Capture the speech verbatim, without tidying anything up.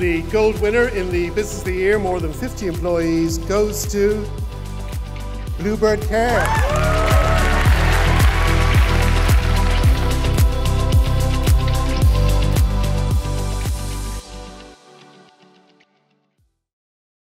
the gold winner in the Business of the Year, more than fifty employees, goes to Bluebird Care.